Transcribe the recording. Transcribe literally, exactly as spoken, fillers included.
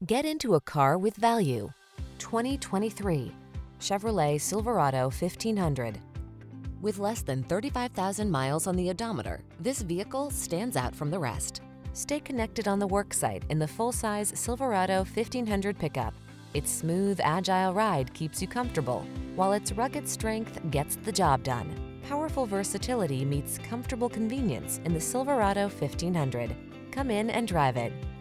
Get into a car with value. twenty twenty-three Chevrolet Silverado fifteen hundred. With less than thirty-five thousand miles on the odometer, this vehicle stands out from the rest. Stay connected on the worksite in the full-size Silverado fifteen hundred pickup. Its smooth, agile ride keeps you comfortable, while its rugged strength gets the job done. Powerful versatility meets comfortable convenience in the Silverado fifteen hundred. Come in and drive it.